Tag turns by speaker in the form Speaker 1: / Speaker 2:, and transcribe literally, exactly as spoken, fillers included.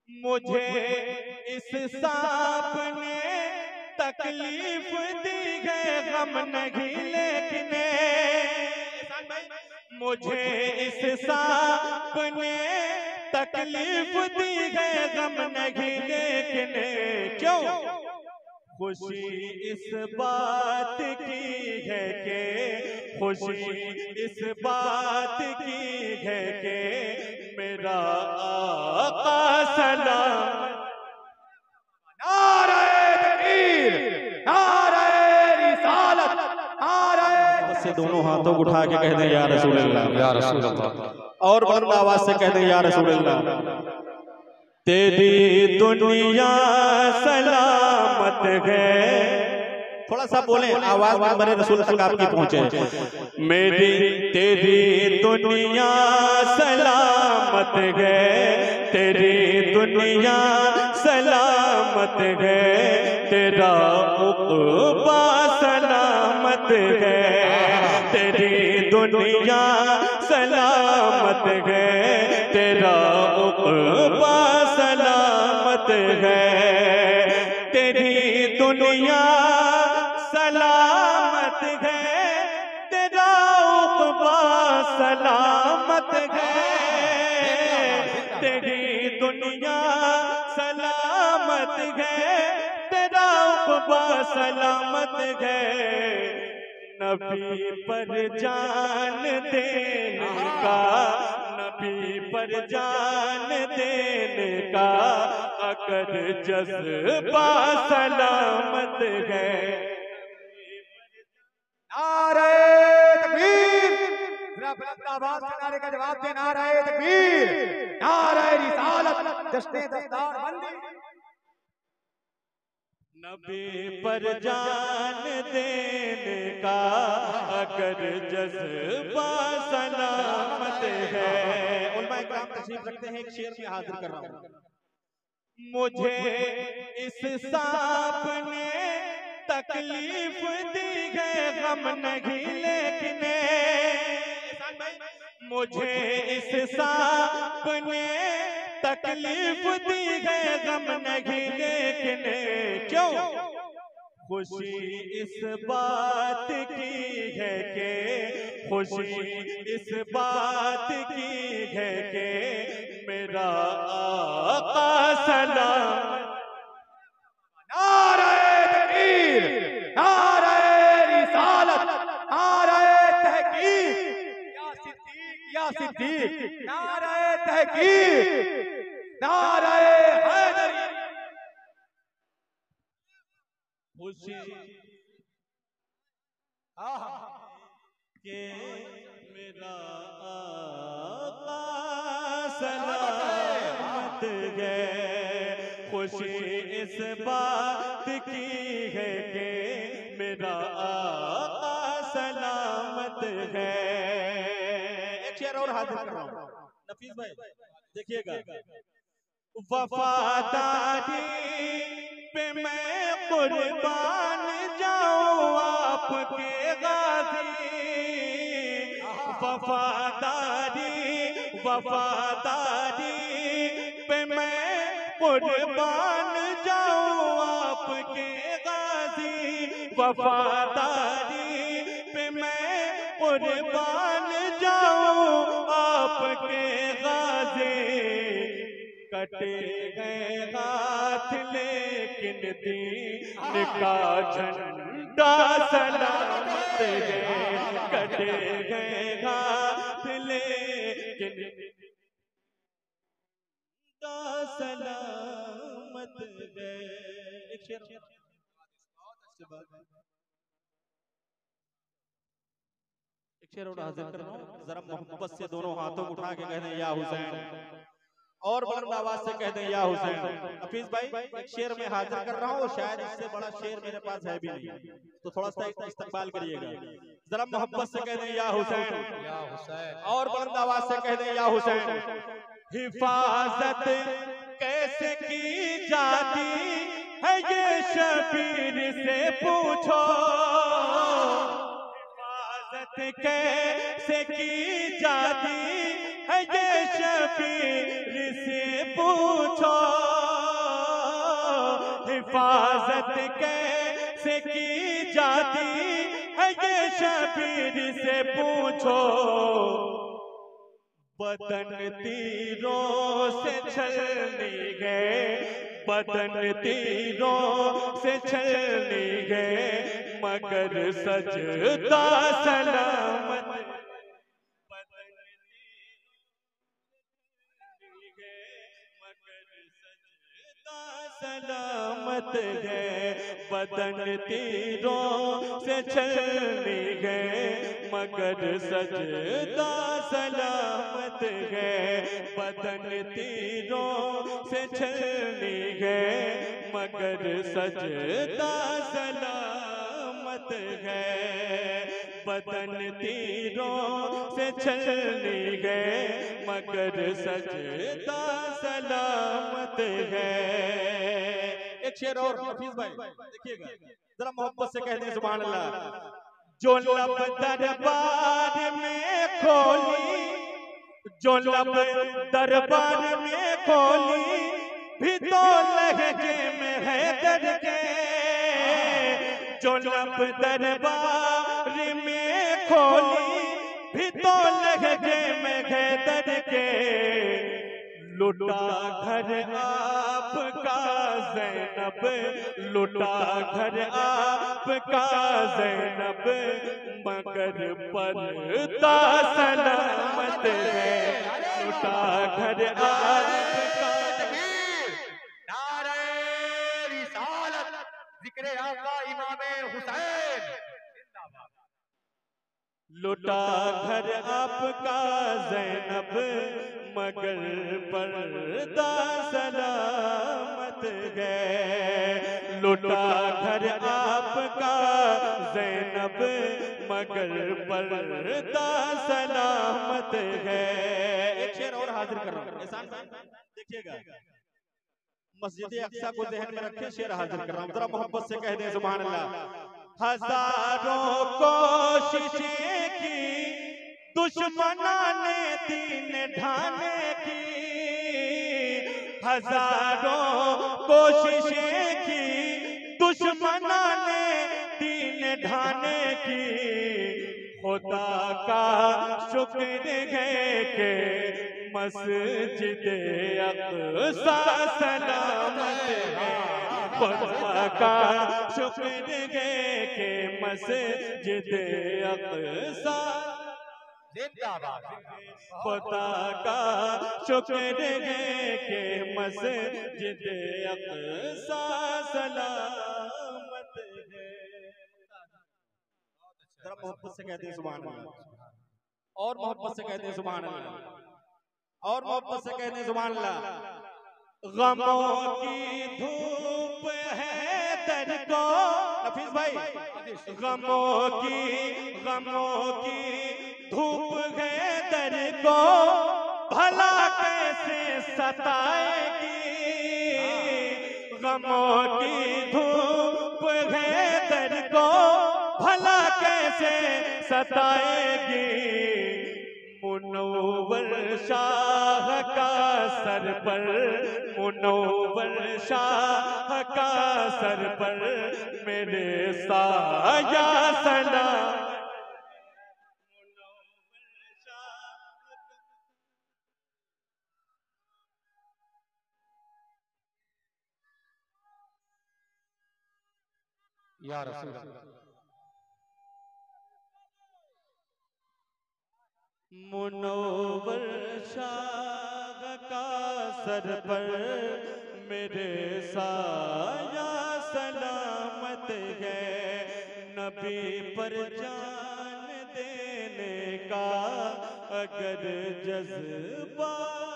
Speaker 1: मुझे इस सांप ने तकलीफ दी है, गम नहीं लेकिन मुझे इस सांप ने तकलीफ दी है, गम नहीं लेकिन क्यों? खुशी इस बात की है कि खुशी इस बात की है कि मेरा आका सलाम।
Speaker 2: नारे तकबीर, नारे रिसालत, नारे
Speaker 1: से दोनों हाथों को उठा के कह दें या रसूल अल्लाह,
Speaker 2: या रसूल अल्लाह।
Speaker 1: और बुलंद आवाज से कह दें या रसूल अल्लाह। तेरी दुनिया सलामत है, थोड़ा सा बोलें, आवाज मेरे रसूल तक आपकी पहुंचे। मेरी तेरी दुनिया सलामत है, तेरी दुनिया सलामत है, तेरा उक़बा सलामत है, तेरी दुनिया सलामत है, तेरा उक़बा सलामत है, तेरी दुनिया सलामत है, तेरा उक़बा सलामत है, तेरी दुनिया सलामत है, तेरा उक़बा सलामत है। नबी पर जान देने का, नबी पर जान देने का अगर जज्बा सलामत है।
Speaker 2: नारे तकबीर, जरा बुलंद आवाज से नारे का जवाब दे। नारे तकबीर, नारे रिसालत, जश्ने दस्तार बंदी।
Speaker 1: नबी पर जान देने का अगर जज्बा सलामत है। उलमा इकराम तशरीफ रखते हैं, एक शेर में हाजिर कर रहा हूं। मुझे इस सांप ने तकलीफ दी है, गम नहीं लेकिन मुझे इस सांप ने तकलीफ दी है, गम नहीं लेकिन क्यों? खुशी इस बात की है कि खुशी इस बात की है कि मेरा आका सलाम।
Speaker 2: नारे तकबीर, नारे रिसालत, नारे तहकीक, या सिद्दीक, या सिद्दीक, नारे तहकीक, नारे हैदरी।
Speaker 1: खुशी के मेरा आका सलामत है, खुशी इस बात की है कि मेरा आका सलामत है। एक शेर और हाजिर कर रहा हूं नफीस भाई, देखिएगा। वफादारी पे मैं कुर्बान जाऊं आपके गाज़ी, वफादारी वफादारी पे मैं कुर्बान जाऊं आपके गाज़ी, वफादारी पे मैं कुर्बान जाऊं आपके गाज़ी। कटे गए हाथ लेकिन दीन का झंडा सलामत है, कटे गए हाथ लेकिन का सलामत है। एक शेर एक शेर और हाजिर कर रहा हूं, जरा मोहब्बत से दोनों हाथों को उठा के कह दें या हुसैन, और बुलंद आवाज से कह दें या हुसैन। हफीज भाई एक शेर में हाजिर कर रहा हूँ, शायद इससे बड़ा शेर मेरे पास है भी नहीं, तो थोड़ा सा इस्तकबाल करिएगा। जरा मोहब्बत से कह दें या हुसैन, और बुलंद आवाज से कह दें या हुसैन। हिफाजत कैसे की जाती है ये शबीर से पूछो, हिफाजत कैसे की जाती है ये शबीर से पूछो। हिफाजत कैसे की जाती है ये शबीर से पूछो। बदन तीरों से छलनी गए, बदन तीरों से छलनी गए, मगर सजदा सलामत। बदन सलामत है, बदन तीरों से छलनी गए, मगर सजदा सलामत है। बदन तीरों से छलनी गए, मगर सजदा सलामत है। बदन तीरों से छलनी गए, मगर सजदा सलामत है। एक शेर और हफीज भाई देखिएगा, जरा मोहब्बत से कह दें सुभान अल्लाह। जो लब दरबार में खोली, जो लब दरबार में खोली, भी तो लहजे में है दर के। जो लब दरबार में खोली, भी तो लहजे में है दर के। लुटा घर आपका ज़ैनब, लुटा घर आपका ज़ैनब, मगर पर्दा सलामत है। लुटा घर आपका।
Speaker 2: नारे रिसालत, ज़िक्रे आका इमामे हुसैन।
Speaker 1: लुटा घर आपका ज़ैनब, मगर पर्दा सलामत है। लुटा घर आपका ज़ैनब, मगर पर्दा सलामत है। एक शेर और हाजिर कर रहा हूँ, एहसान देखिएगा, मस्जिद अक्सा को ज़हन में रखें, शेर हाजिर कर रहा हूँ, जरा मोहब्बत से कह दें सुभान अल्लाह। हजारों कोशिशें की दुश्मना ने दीन ढाने की, हजारों कोशिशें की दुश्मना ने दीन ढाने की। खुदा का शुक्र है के मस्जिद अक्सा सलामत है। खुदा का शुक्र है के मस्जिद अक्सा। खुदा का शुक्र है के मस्जिद अक्सा सलामत है। जरा मोहब्बत से कहते हैं सुभान अल्लाह, और मोहब्बत से कहते हैं सुभान अल्लाह, और मोहब्बत से कहते हैं सुभान अल्लाह। गमों की धूप है दर को, हफीज भाई, गमों की गमों की धूप है दर को, भला कैसे सताएगी। गमों की धूप है दर को, भला कैसे सताएगी। मुनव्वर शाह का सर पर, मुनव्वर शाह का सर पर, मेरे साया सलाम।
Speaker 2: या रसूल अल्लाह।
Speaker 1: मुनव्वर शाह का सर पर, मेरे साया सलामत है। नबी पर जान देने का अगर जज्बा